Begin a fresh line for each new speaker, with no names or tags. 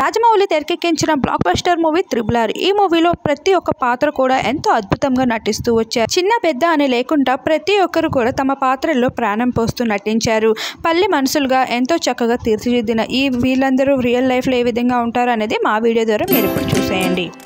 రాజమౌళి తెరకెక్కించిన block buster movie RRR. ఈ మూవీలో ప్రతి ఒక్క పాత్ర కూడా ఎంతో అద్భుతంగా నటిస్తూ వచ్చారు. చిన్న పెద్ద అని లేకుండా ప్రతి ఒక్కరు కూడా తమ పాత్రల్లో ప్రాణం పోస్తూ నటించారు. పల్లె మనుషులుగా ఎంతో చక్కగా తీర్చిదిద్దిన వీళ్ళందరూ రియల్ లైఫ్లో ఏ విధంగా ఉంటారు అనేది మా వీడియో ద్వారా మీరు ఇప్పుడు చూసేయండి.